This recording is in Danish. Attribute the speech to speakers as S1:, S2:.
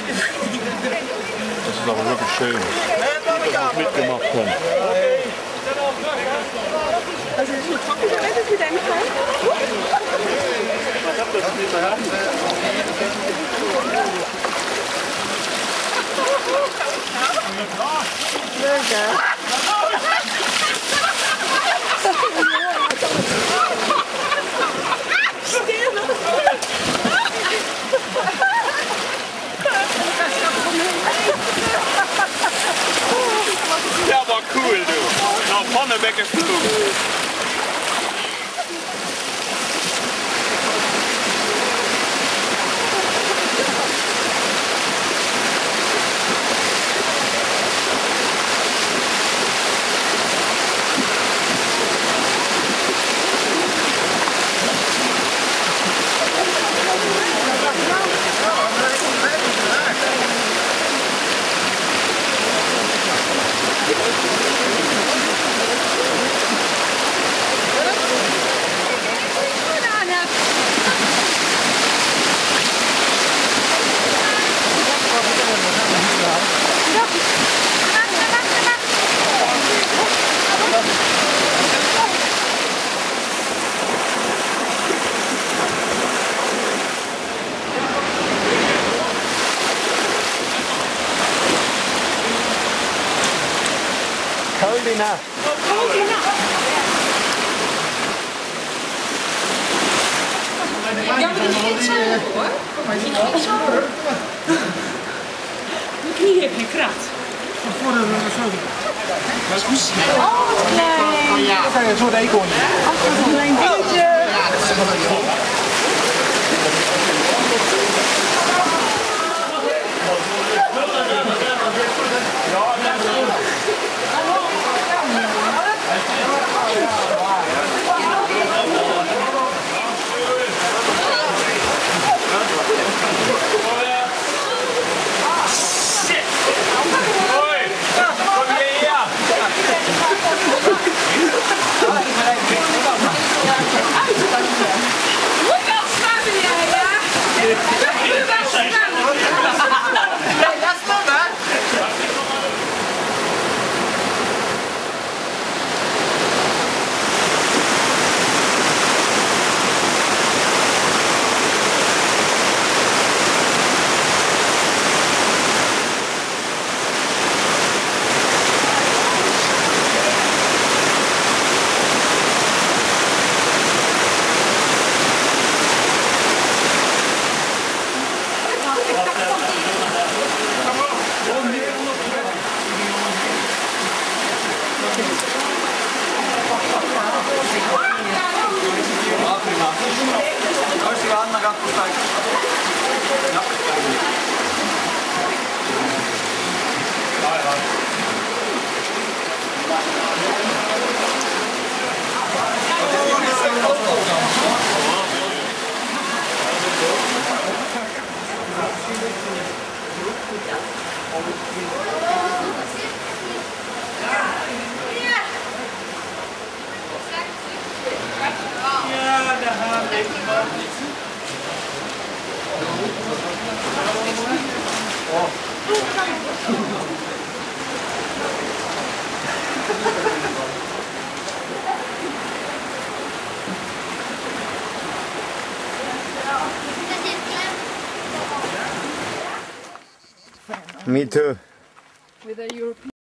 S1: Das ist aber wirklich schön. Was mitgemacht haben.
S2: Also ist eine Trockentoilette für deinen Fall?
S1: Ich hab das nicht mehr.
S3: Ja, war cool, du. Nach vorne weggeflogen.
S1: Carolina.
S2: Ja, maar die is zo hoor. Mijn knie heeft gekraakt.
S4: Voor de
S2: Oh, nee.
S4: ja. Dan kan je zo de eekhoorn.
S2: Ach, dat is een klein dingetje.
S4: Ja, dat is wel leuk.
S3: Rustig aan, dan gaat het goed. Ja.
S1: Me too.
S2: With a European